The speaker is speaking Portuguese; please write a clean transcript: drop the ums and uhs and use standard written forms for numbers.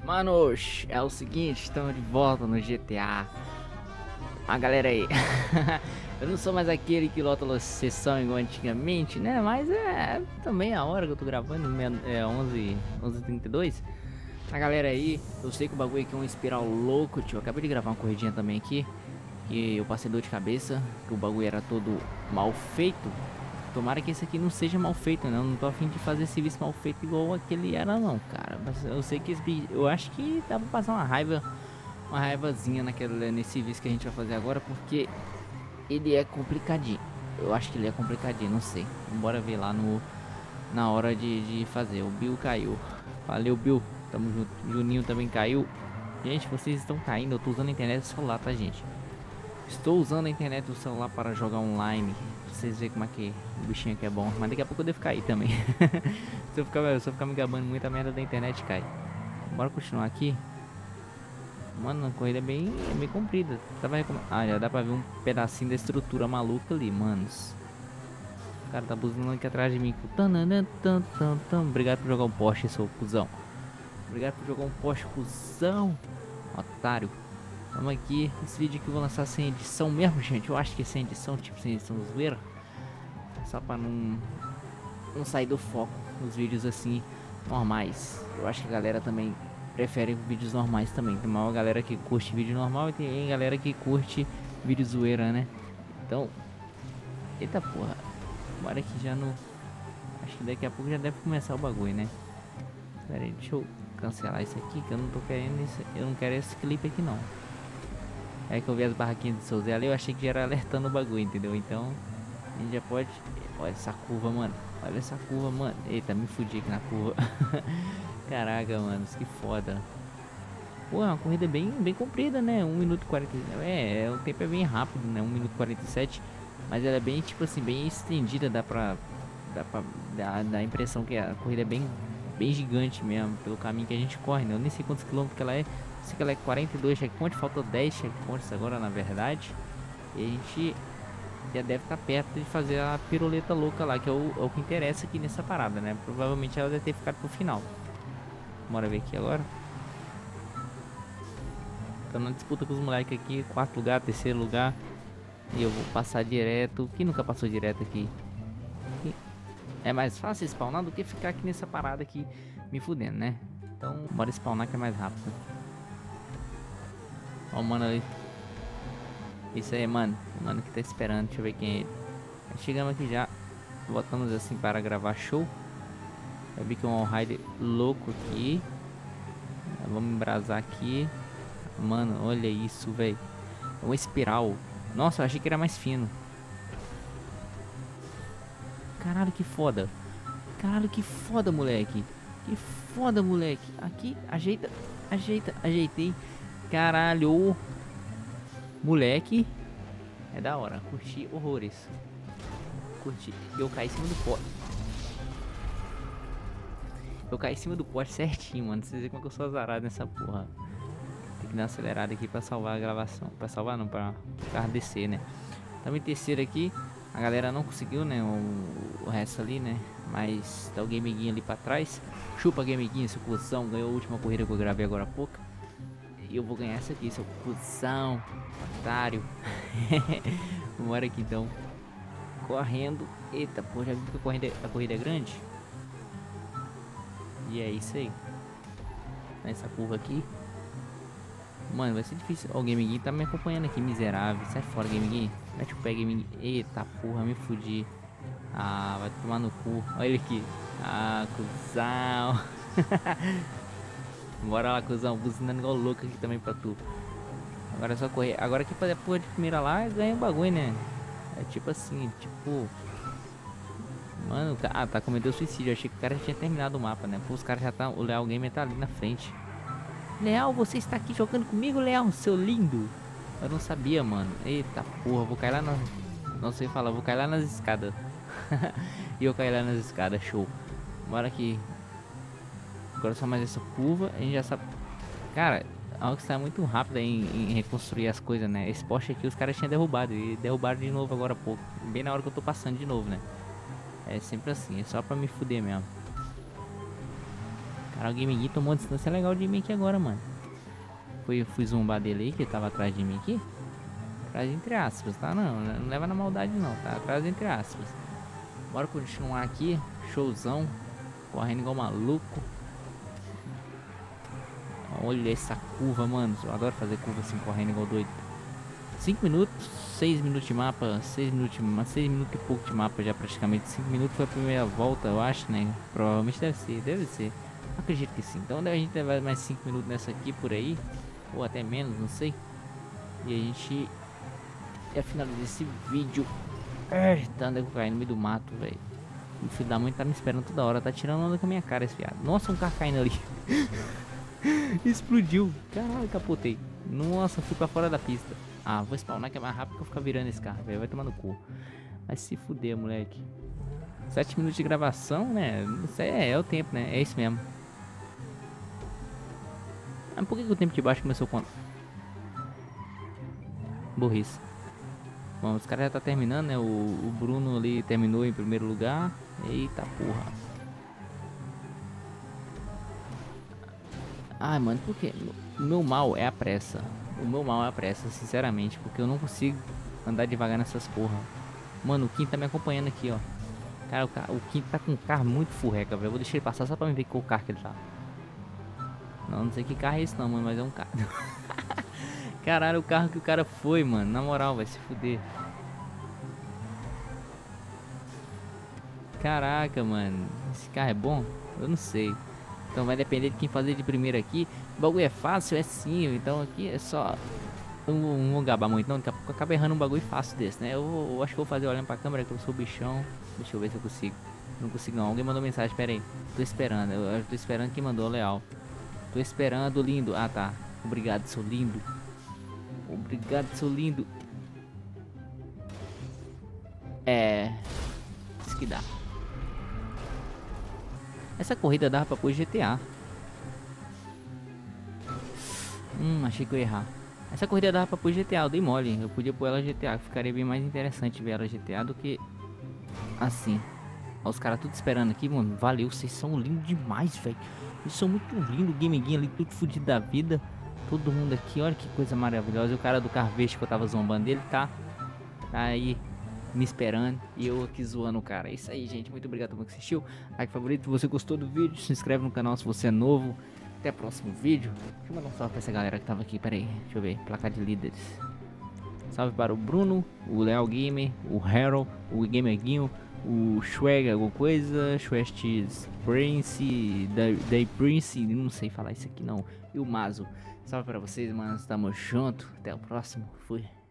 Manos, é o seguinte, estamos de volta no GTA. A galera aí. Eu não sou mais aquele que lota a sessão igual antigamente, né? Mas é também a hora que eu tô gravando, é 11h32. A galera aí, eu sei que o bagulho aqui é um espiral louco, tio. Eu acabei de gravar uma corridinha também aqui. E eu passei dor de cabeça, que o bagulho era todo mal feito. Tomara que esse aqui não seja mal feito, né? Eu não tô afim de fazer serviço mal feito igual aquele era não, cara. Mas eu sei que eu acho que dá pra passar uma raivazinha nesse vídeo que a gente vai fazer agora, porque ele é complicadinho. Eu acho que ele é complicadinho, não sei. Bora ver lá na hora de fazer. O Bill caiu. Valeu, Bill. Tamo junto. Juninho também caiu. Gente, vocês estão caindo. Eu tô usando a internet do celular, tá, gente? Estou usando a internet do celular para jogar online. Pra vocês verem como é que o bichinho aqui é bom. Mas daqui a pouco eu devo ficar aí também. se eu ficar me gabando muito, a merda da internet cai. Bora continuar aqui. Mano, a corrida é bem comprida. Ah, já dá pra ver um pedacinho da estrutura maluca ali, manos. O cara tá buzinando aqui atrás de mim. Obrigado por jogar um poste, seu cuzão. Obrigado por jogar um poste, cuzão. Otário. Vamos aqui. Esse vídeo aqui eu vou lançar sem edição mesmo, gente. Eu acho que é sem edição, tipo sem edição zoeira. Só pra não sair do foco nos vídeos assim, normais. Eu acho que a galera também prefere vídeos normais também. Tem uma galera que curte vídeo normal e tem galera que curte vídeo zoeira, né? Então, eita porra. Bora que já no... Acho que daqui a pouco já deve começar o bagulho, né? Pera aí, deixa eu cancelar isso aqui, que eu não tô querendo isso. Eu não quero esse clipe aqui não. É que eu vi as barraquinhas de Souza ali, eu achei que já era alertando o bagulho, entendeu? Então, a gente já pode... Olha essa curva, mano. Olha essa curva, mano. Eita, me fudi aqui na curva. Caraca, mano, que foda. Pô, é uma corrida bem comprida, né? 1 minuto e 40. O tempo é bem rápido, né? 1 minuto e 47. Mas ela é bem, tipo assim, bem estendida. Dá a impressão que a corrida é bem gigante mesmo. Pelo caminho que a gente corre, né? Eu nem sei quantos quilômetros que ela é. Sei que ela é 42 checkpoints. Faltam 10 checkpoints agora, na verdade. E a gente já deve estar perto de fazer a piruleta louca lá, que é o que interessa aqui nessa parada, né? Provavelmente ela deve ter ficado pro final. Bora ver aqui agora. Tô na disputa com os moleques aqui. 4º lugar, 3º lugar. E eu vou passar direto. Quem nunca passou direto aqui? É mais fácil spawnar do que ficar aqui nessa parada aqui me fudendo, né? Então bora spawnar que é mais rápido. Ó o mano ali. Isso aí, mano. O mano que tá esperando. Deixa eu ver quem é ele. Chegamos aqui já. Voltamos assim para gravar show. Eu vi que é um all-rider louco aqui. Vamos embrasar aqui. Mano, olha isso, velho. É uma espiral. Nossa, eu achei que era mais fino. Caralho, que foda. Caralho, que foda, moleque. Que foda, moleque. Aqui, ajeita. Ajeitei. Caralho. Moleque. É da hora. Curti horrores. Curti. Eu caí em cima do poste. Eu caí em cima do poste certinho, mano. Vocês veem como é que eu sou azarado nessa porra. Tem que dar uma acelerada aqui pra salvar a gravação. Pra salvar não, pra o carro descer, né? Também terceiro aqui. A galera não conseguiu, né? O resto ali, né? Mas tá o Gameguinho ali pra trás. Chupa, Gameguinho, seu cuzão. Ganhou a última corrida que eu gravei agora há pouco. E eu vou ganhar essa aqui, seu cuzão. Otário. Bora aqui então. Correndo. Eita, pô, já viu que a corrida é grande? E é isso aí. Nessa curva aqui. Mano, vai ser difícil. Ó, o Gameguinho tá me acompanhando aqui, miserável. Sai fora, Gameguinho. Mete o pé, Gameguinho. Eita porra, me fudi. Ah, vai tomar no cu. Olha ele aqui. Ah, cuzão. Bora lá, cuzão. Buzinando igual louco aqui também pra tu. Agora é só correr. Agora que fazer a porra de primeira lá, ganha o bagulho, né? É tipo assim, tipo... Mano, tá cometendo suicídio. Eu achei que o cara já tinha terminado o mapa, né? Pô, os caras já tá... O Leal Gamer tá ali na frente. Leal, você está aqui jogando comigo, Leal, seu lindo. Eu não sabia, mano. Eita porra, vou cair lá na... Não sei falar, vou cair lá nas escadas. E eu caí lá nas escadas, show. Bora aqui. Agora só mais essa curva, a gente já sabe. Cara, a Rockstar é muito rápida em reconstruir as coisas, né? Esse poste aqui os caras tinham derrubado e derrubaram de novo agora há pouco. Bem na hora que eu tô passando de novo, né? É sempre assim, é só pra me fuder mesmo. Cara, o Game Gear tomou uma distância legal de mim aqui agora, mano. Fui zombar dele aí, que ele tava atrás de mim aqui. Atrás entre aspas, tá? Não leva na maldade não, tá? Atrás entre aspas. Bora continuar aqui. Showzão. Correndo igual maluco. Olha essa curva, mano. Eu adoro fazer curva assim, correndo igual doido. 5 minutos, 6 minutos de mapa, 6 minutos e pouco de mapa já praticamente. 5 minutos foi a primeira volta, eu acho, né? Provavelmente deve ser. Acredito que sim. Então a gente levar mais 5 minutos nessa aqui por aí. Ou até menos, não sei. E a gente é finalizar esse vídeo. Tá andando caindo no meio do mato, velho. O filho da mãe tá me esperando toda hora. Tá tirando onda com a minha cara esse viado. Nossa, um carro caindo ali. Explodiu. Caralho, capotei. Nossa, fui pra fora da pista. Ah, vou spawnar que é mais rápido que eu ficar virando esse carro, velho. Vai tomar no cu. Vai se fuder, moleque. 7 minutos de gravação, né? Isso é o tempo, né? É isso mesmo. Mas por que o tempo de baixo começou quando? Burrice. Bom, os caras já tá terminando, né? O Bruno ali terminou em primeiro lugar. Eita porra. Ai, mano, por que? O meu mal é a pressa. O meu mal é a pressa, sinceramente. Porque eu não consigo andar devagar nessas porra. Mano, o Kim tá me acompanhando aqui, ó. Cara, o Kim tá com um carro muito furreca, velho. Eu vou deixar ele passar só pra me ver qual carro que ele tá. Não sei que carro é esse não, mano, mas é um carro. Caralho, o carro que o cara foi, mano. Na moral, vai se fuder. Caraca, mano. Esse carro é bom? Eu não sei. Então vai depender de quem fazer de primeiro aqui. O bagulho é fácil, é sim. Então aqui é só... Não vou gabar muito, não. Daqui a pouco acaba errando um bagulho fácil desse, né? Eu acho que vou fazer olhando pra câmera, que eu sou bichão. Deixa eu ver se eu consigo. Não consigo não. Alguém mandou mensagem, pera aí. Tô esperando. Eu tô esperando quem mandou, leal. Tô esperando, lindo. Ah, tá. Obrigado, seu lindo. Obrigado, seu lindo. Isso que dá. Essa corrida dava pra pôr GTA. Achei que eu ia errar. Essa corrida dava pra pôr GTA, eu dei mole. Eu podia pôr ela GTA, ficaria bem mais interessante ver ela GTA do que assim. Ó, os caras tudo esperando aqui, mano. Valeu, vocês são lindos demais, velho. Vocês são muito lindos. O Game Gear ali, tudo fudido da vida. Todo mundo aqui, olha que coisa maravilhosa. E o cara do carro verde que eu tava zombando dele, tá aí me esperando. E eu aqui zoando o cara. É isso aí, gente. Muito obrigado por todo mundo que assistiu. Like favorito se você gostou do vídeo. Se inscreve no canal se você é novo. Até o próximo vídeo. Deixa eu mandar um salve pra essa galera que tava aqui. Pera aí, deixa eu ver. Placar de líderes. Salve para o Bruno, o Léo Gamer, o Harold, o Gamerguinho, o Schweg, alguma coisa, Schwest Prince, Day Prince, não sei falar isso aqui não. E o Mazo. Salve para vocês, manos. Tamo junto. Até o próximo. Fui.